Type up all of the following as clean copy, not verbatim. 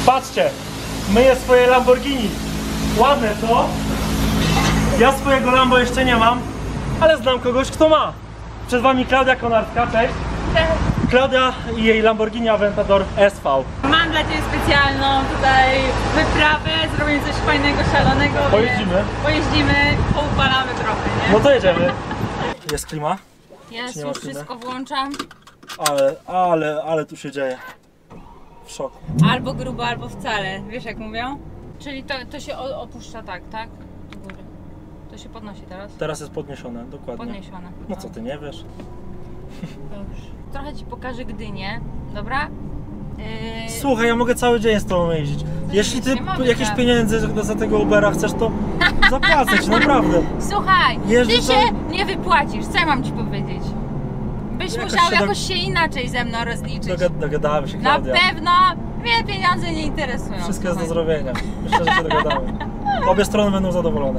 Patrzcie, myję swoje Lamborghini. Ładne, co? Ja swojego Lambo jeszcze nie mam, ale znam kogoś, kto ma. Przed wami Klaudia Konarska, cześć. Klaudia i jej Lamborghini Aventador SV. Mam dla Ciebie specjalną tutaj wyprawę, zrobimy coś fajnego, szalonego. Pojeździmy, poupalamy trochę, nie? No to jedziemy. Jest klima? Jest, już wszystko włączam. Ale tu się dzieje. W szoku. Albo grubo, albo wcale, wiesz jak mówią? Czyli to się opuszcza tak? Do góry. To się podnosi teraz? Teraz jest podniesione, dokładnie. Podniesione. No co ty nie wiesz? Dobrze. Trochę Ci pokażę Gdynię, dobra? Słuchaj, ja mogę cały dzień z tobą jeździć. Jeśli ty jakieś pieniędzy za tego Ubera chcesz, to zapłacę ci, naprawdę. Słuchaj, ty się nie wypłacisz, co ja mam Ci powiedzieć? Byś musiał jakoś się inaczej ze mną rozliczyć. Dogadamy się, Klaudia. Na pewno mnie pieniądze nie interesują. Wszystko jest do zrobienia. Myślę, że się dogadamy. Obie strony będą zadowolone.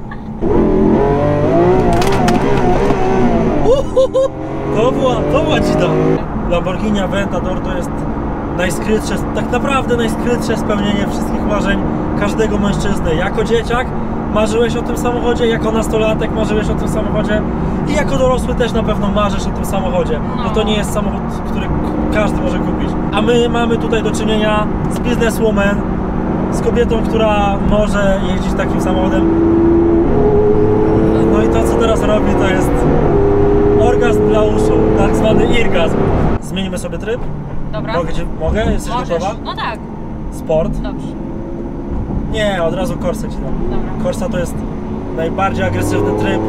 To była dzida. Lamborghini Aventador to jest najskrytsze, tak naprawdę najskrytsze spełnienie wszystkich marzeń każdego mężczyzny. Jako dzieciak marzyłeś o tym samochodzie, jako nastolatek marzyłeś o tym samochodzie i jako dorosły też na pewno marzysz o tym samochodzie. Bo to nie jest samochód, który każdy może kupić. A my mamy tutaj do czynienia z bizneswoman, z kobietą, która może jeździć takim samochodem. No i to, co teraz robi, to jest orgazm dla uszu, tak zwany irgazm. Zmienimy sobie tryb? Dobra. Mogę? Jesteś gotowa? No tak. Sport? Dobrze. Nie, od razu Corsę ci dam. Dobra. Corsa to jest najbardziej agresywny tryb.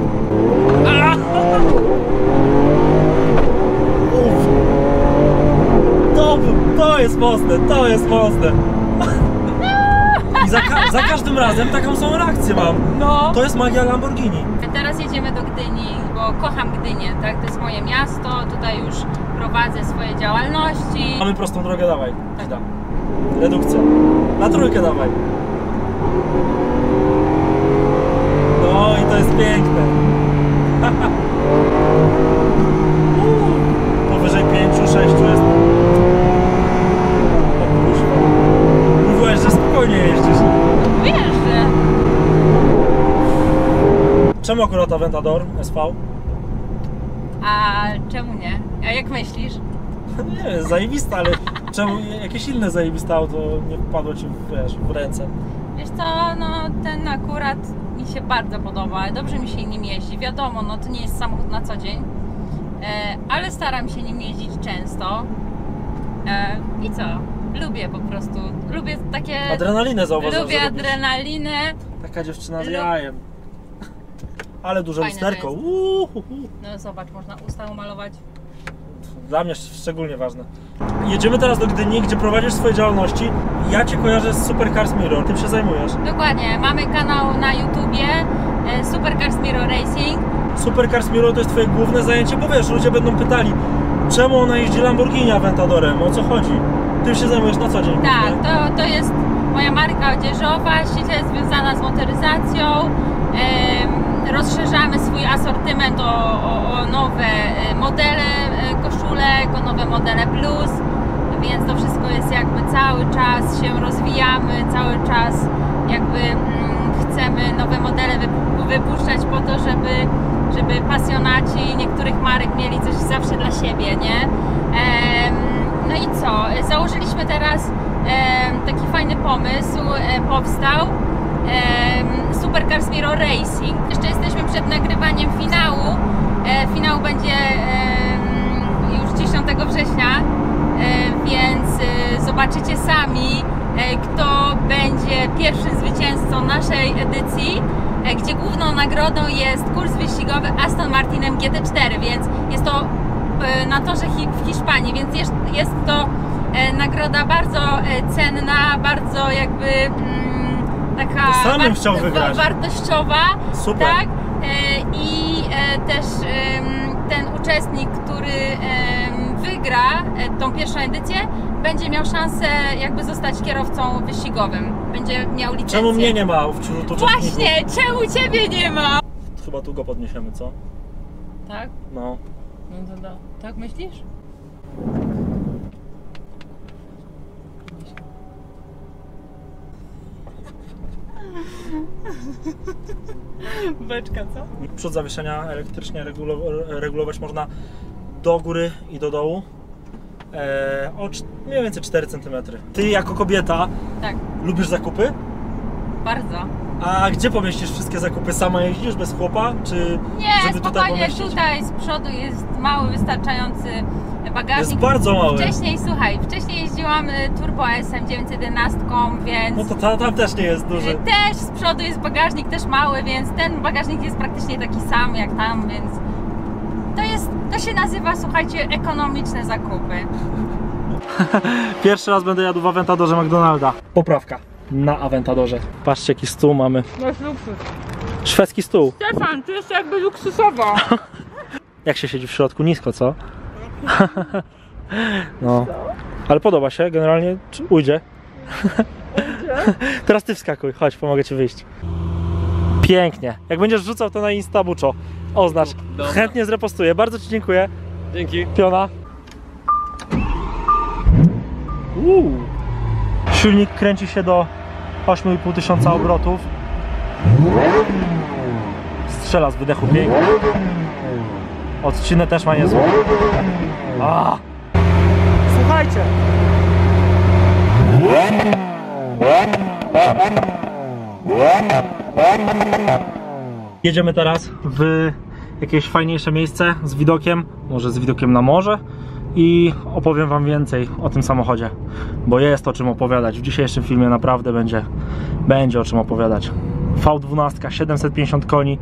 To jest mocne, to jest mocne. I za każdym razem taką samą reakcję mam. No. To jest magia Lamborghini. Teraz jedziemy do Gdyni, bo kocham Gdynię, tak? To jest moje miasto, tutaj już prowadzę swoje działalności. Mamy prostą drogę, dawaj. Tak. Redukcja. Na trójkę dawaj. No i to jest piękne. Powyżej 5-6 jest. O kurwa. Mówiłeś, że spokojnie jeździsz. Wiesz, że... Czemu akurat Aventador SV? A czemu nie? A jak myślisz? Nie, zajebista, ale czemu jakieś inne zajebiste auto nie wpadło ci w ręce? Wiesz co, no ten akurat mi się bardzo podoba, dobrze mi się nim jeździ, wiadomo, no to nie jest samochód na co dzień, ale staram się nim jeździć często i co, lubię po prostu, lubię takie... Adrenalinę zauważyłem, lubię adrenalinę. Taka dziewczyna z jajem. Ale duże lusterko. No zobacz, można usta umalować. Dla mnie szczególnie ważne. Jedziemy teraz do Gdyni, gdzie prowadzisz swoje działalności. Ja Cię kojarzę z Supercars Mirror, tym się zajmujesz. Dokładnie, mamy kanał na YouTubie Supercars Mirror Racing. Supercars Mirror to jest Twoje główne zajęcie, bo wiesz, ludzie będą pytali, czemu ona jeździ Lamborghini Aventadorem, o co chodzi? Tym się zajmujesz na co dzień. Tak, to jest moja marka odzieżowa, ściśle związana z motoryzacją. Rozszerzamy swój asortyment o nowe modele koszulek, o nowe modele plus, więc to wszystko jest jakby cały czas się rozwijamy, cały czas jakby chcemy nowe modele wypuszczać po to, żeby pasjonaci niektórych marek mieli coś zawsze dla siebie, nie? No i co? Założyliśmy teraz taki fajny pomysł, powstał. Supercars Mirror Racing. Jeszcze jesteśmy przed nagrywaniem finału. Finał będzie już 10 września, więc zobaczycie sami, kto będzie pierwszym zwycięzcą naszej edycji, gdzie główną nagrodą jest kurs wyścigowy Aston Martinem GT4, więc jest to na torze w Hiszpanii, więc jest to nagroda bardzo cenna, bardzo jakby taka wartościowa. Super. Tak? I też ten uczestnik, który wygra tą pierwszą edycję, będzie miał szansę jakby zostać kierowcą wyścigowym. Będzie miał licencję. Czemu mnie nie ma wśród uczestników? Właśnie, czemu ciebie nie ma? Chyba tu go podniesiemy, co? Tak? No. No to tak myślisz? Beczka, co? Przód zawieszenia elektrycznie regulować można do góry i do dołu o mniej więcej 4 cm. Ty jako kobieta Tak. lubisz zakupy? Bardzo. A gdzie pomieścisz wszystkie zakupy? Sama jeździsz bez chłopa? Czy Nie, żeby tutaj spokojnie, pomieścić? tutaj z przodu jest mały, wystarczający bagażnik. Jest bardzo mały. Wcześniej jeździłam Turbo ASM 911, więc... No to tam też nie jest duży. Też z przodu jest bagażnik też mały, więc ten bagażnik jest praktycznie taki sam jak tam, więc... To się nazywa, słuchajcie, ekonomiczne zakupy. Pierwszy raz będę jadł w Aventadorze McDonalda. Poprawka na Aventadorze. Patrzcie, jaki stół mamy. Masz luksus. Szwedzki stół. Stefan, tu jest jakby luksusowo. Jak się siedzi w środku? Nisko, co? No. Ale podoba się, generalnie ujdzie. Teraz ty wskakuj, chodź, pomogę ci wyjść. Pięknie. Jak będziesz rzucał to na Insta Buczo, oznacz. Dobra. Chętnie zrepostuję. Bardzo ci dziękuję. Dzięki. Piona. Silnik kręci się do 8500 obrotów. Strzela z wydechu pięknie. Odcinę też ma niezłą. Słuchajcie. Jedziemy teraz w jakieś fajniejsze miejsce z widokiem, może z widokiem na morze, i opowiem wam więcej o tym samochodzie, bo jest o czym opowiadać. W dzisiejszym filmie naprawdę będzie o czym opowiadać. V12, 750 koni.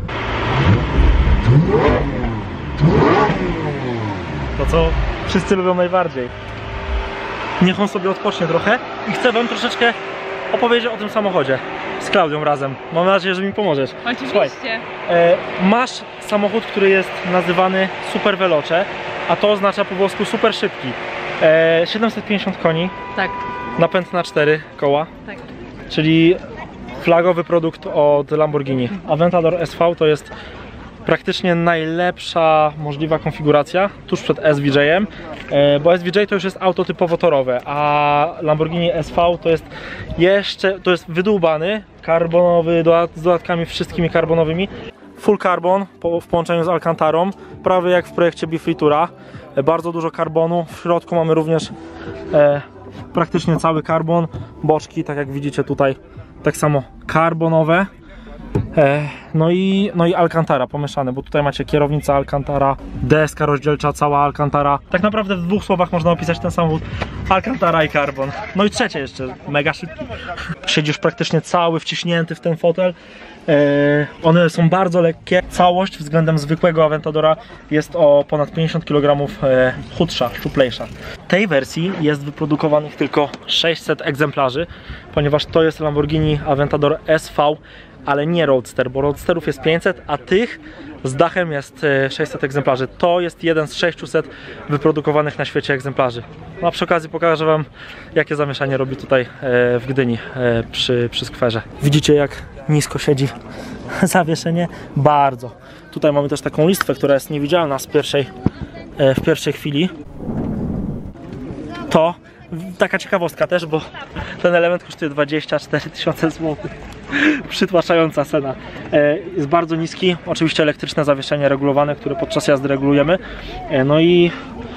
To, co wszyscy lubią najbardziej. Niech on sobie odpocznie trochę i chcę wam troszeczkę opowiedzieć o tym samochodzie z Klaudią razem. Mam nadzieję, że mi pomożesz. Oczywiście. Słuchaj, masz samochód, który jest nazywany Super Veloce, a to oznacza po włosku super szybki. 750 koni, Tak, napęd na 4 koła, tak. czyli flagowy produkt od Lamborghini. Aventador SV to jest praktycznie najlepsza możliwa konfiguracja tuż przed SVJ-em, bo SVJ to już jest auto typowo torowe, a Lamborghini SV to jest wydłubany, karbonowy, z dodatkami wszystkimi karbonowymi. Full carbon w połączeniu z Alcantarą, prawie jak w projekcie Bifritura. Bardzo dużo karbonu, w środku mamy również praktycznie cały karbon, boczki, tak jak widzicie tutaj, tak samo karbonowe. No i Alcantara pomieszane, bo tutaj macie kierownica Alcantara, deska rozdzielcza cała Alcantara. Tak naprawdę w 2 słowach można opisać ten samochód: Alcantara i karbon. No i trzecie jeszcze, mega szybki. Siedzisz praktycznie cały wciśnięty w ten fotel. One są bardzo lekkie. Całość względem zwykłego Aventadora jest o ponad 50 kg chudsza, szczuplejsza. Tej wersji jest wyprodukowanych tylko 600 egzemplarzy, ponieważ to jest Lamborghini Aventador SV, ale nie Roadster, bo Roadsterów jest 500, a tych z dachem jest 600 egzemplarzy. To jest jeden z 600 wyprodukowanych na świecie egzemplarzy. No, a przy okazji pokażę wam, jakie zamieszanie robi tutaj w Gdyni przy skwerze. Widzicie, jak nisko siedzi zawieszenie? Bardzo. Tutaj mamy też taką listwę, która jest niewidzialna w pierwszej chwili. To taka ciekawostka też, bo ten element kosztuje 24 000 zł. Przytłaczająca cena. Jest bardzo niski, oczywiście elektryczne zawieszenie regulowane, które podczas jazdy regulujemy. No i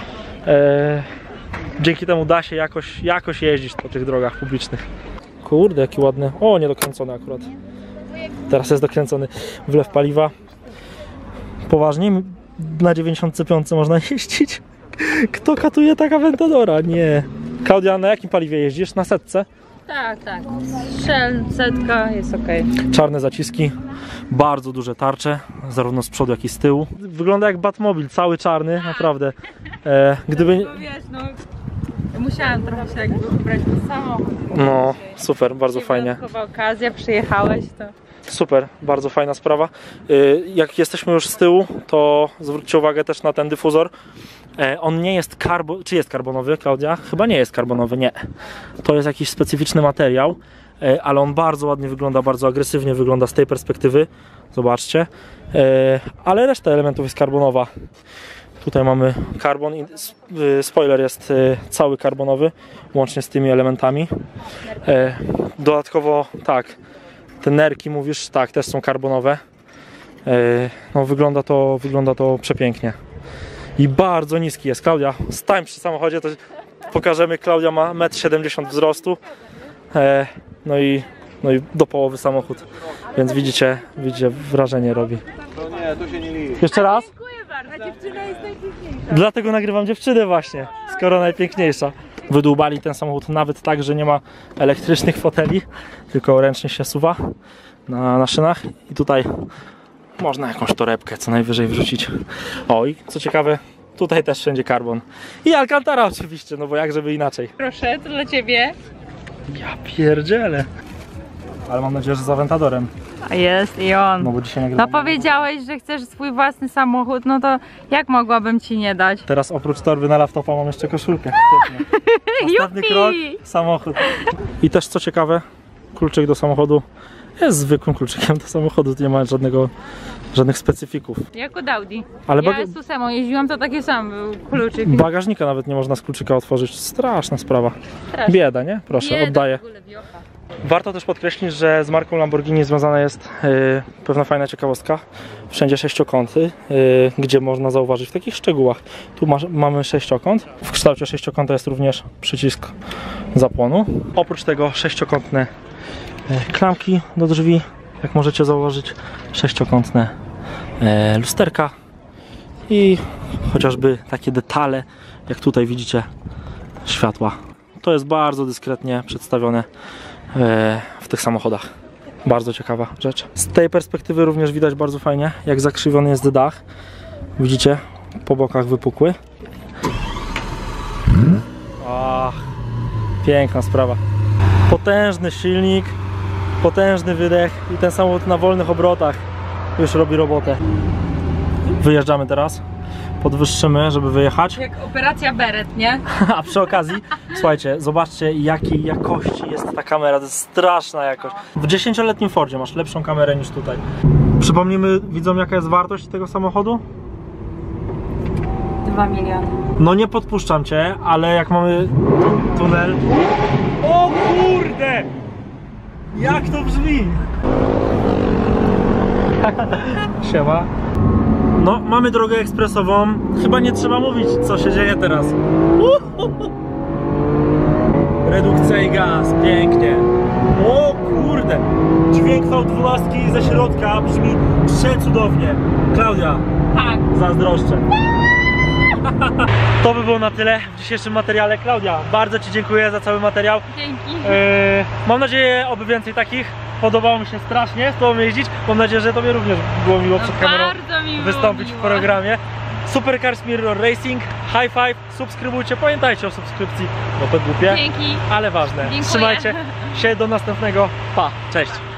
dzięki temu da się jakoś jeździć po tych drogach publicznych. Kurde, jaki ładny. O, niedokręcony akurat. Teraz jest dokręcony. Wlew paliwa. Poważnie? Na 95 można jeździć? Kto katuje tak Aventadora? Nie. Klaudia, na jakim paliwie jeździsz? Na setce? Tak. Shell, setka, jest ok. Czarne zaciski, bardzo duże tarcze, zarówno z przodu, jak i z tyłu. Wygląda jak Batmobil, cały czarny, naprawdę. Gdyby... No wiesz, no, musiałam trochę się jakby wybrać ten samochód. No, super, bardzo fajnie. Wyjątkowa okazja, przyjechałeś, to... Super, bardzo fajna sprawa. Jak jesteśmy już z tyłu, to zwróćcie uwagę też na ten dyfuzor. On nie jest czy jest karbonowy, Klaudia? Chyba nie jest karbonowy, nie. To jest jakiś specyficzny materiał, ale on bardzo ładnie wygląda, bardzo agresywnie wygląda z tej perspektywy. Zobaczcie. Ale reszta elementów jest karbonowa. Tutaj mamy karbon i spoiler jest cały karbonowy, łącznie z tymi elementami. Dodatkowo tak, Te nerki, mówisz, tak, też są karbonowe. No wygląda to przepięknie. I bardzo niski jest. Klaudia, stań przy samochodzie, to pokażemy. Klaudia ma 1,70 m wzrostu. No i do połowy samochód. Więc widzicie, wrażenie robi. To nie, to się nie liczy. Jeszcze raz? Dziękuję bardzo. A dziewczyna jest najpiękniejsza. Dlatego nagrywam dziewczynę właśnie, skoro najpiękniejsza. Wydłubali ten samochód nawet tak, że nie ma elektrycznych foteli, tylko ręcznie się suwa na szynach i tutaj można jakąś torebkę co najwyżej wrzucić. O i co ciekawe, tutaj też wszędzie karbon. I Alcantara oczywiście, no bo jak żeby inaczej. Proszę, to dla ciebie. Ja pierdzielę. Ale mam nadzieję, że z Aventadorem. A jest i on. No bo dzisiaj nagrywam. No powiedziałeś, że chcesz swój własny samochód, no to jak mogłabym ci nie dać? Teraz oprócz torby na laptopa mam jeszcze koszulkę. Ostatni krok, samochód. I też co ciekawe, kluczyk do samochodu jest zwykłym kluczykiem do samochodu, nie ma żadnych specyfików. Jak od Audi. Ale Ja z Susemo jeździłam, to taki sam był kluczyk. bagażnika nawet nie można z kluczyka otworzyć. Straszna sprawa. Strasznie. Bieda, nie? Proszę, Bieda, oddaję. w ogóle wiocha. Warto też podkreślić, że z marką Lamborghini związana jest pewna fajna ciekawostka. Wszędzie sześciokąty, gdzie można zauważyć w takich szczegółach. Tu mamy sześciokąt. W kształcie sześciokąta jest również przycisk zapłonu. Oprócz tego sześciokątne klamki do drzwi, jak możecie zauważyć, sześciokątne lusterka i chociażby takie detale, jak tutaj widzicie, światła. To jest bardzo dyskretnie przedstawione w tych samochodach. Bardzo ciekawa rzecz. Z tej perspektywy również widać bardzo fajnie, jak zakrzywiony jest dach. Widzicie? Po bokach wypukły. Ach, piękna sprawa. Potężny silnik, potężny wydech i ten samochód na wolnych obrotach już robi robotę. Wyjeżdżamy teraz. Podwyższymy, żeby wyjechać. Jak operacja Beret, nie? A przy okazji, słuchajcie, zobaczcie jakiej jakości jest ta kamera, to jest straszna jakość. W 10-letnim Fordzie masz lepszą kamerę niż tutaj. Przypomnijmy widzom, jaka jest wartość tego samochodu? 2 miliony. No nie podpuszczam cię, ale jak mamy tunel... O kurde! Jak to brzmi? Siema. No, mamy drogę ekspresową. Chyba nie trzeba mówić, co się dzieje teraz. Redukcja i gaz, pięknie. O kurde! Dźwięk V12 ze środka brzmi przecudownie. Klaudia, Tak. zazdroszczę. To by było na tyle w dzisiejszym materiale. Klaudia, bardzo ci dziękuję za cały materiał. Dzięki. Mam nadzieję, oby więcej takich. Podobało mi się strasznie z tobą jeździć. Mam nadzieję, że tobie również było miło przed kamerą Bardzo mi było wystąpić miło. w programie. Supercars Mirror Racing, high five, subskrybujcie, pamiętajcie o subskrypcji, bo to głupie, Dzięki. ale ważne. Dziękuję. Trzymajcie się, do następnego, pa, cześć.